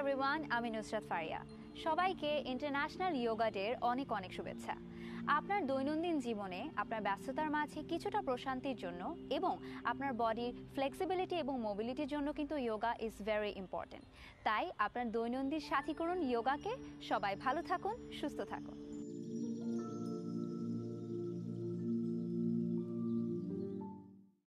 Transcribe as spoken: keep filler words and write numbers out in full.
Everyone, আমি নুসরাত ফারিয়া। সবাইকে international yoga ডের অনেক অনেক শুভেচ্ছা। আপনার দৈনন্দিন জীবনে আপনার ব্যস্ততার মাঝে কিছুটা প্রশান্তির জন্য এবং আপনার বডির ফ্লেক্সিবিলিটি এবং মোবিলিটির জন্য কিন্তু যোগা ইজ ভেরি ইম্পর্টেন্ট। তাই আপনার দৈনন্দিন সাথী করুন যোগাকে। সবাই ভালো থাকুন, সুস্থ থাকুন।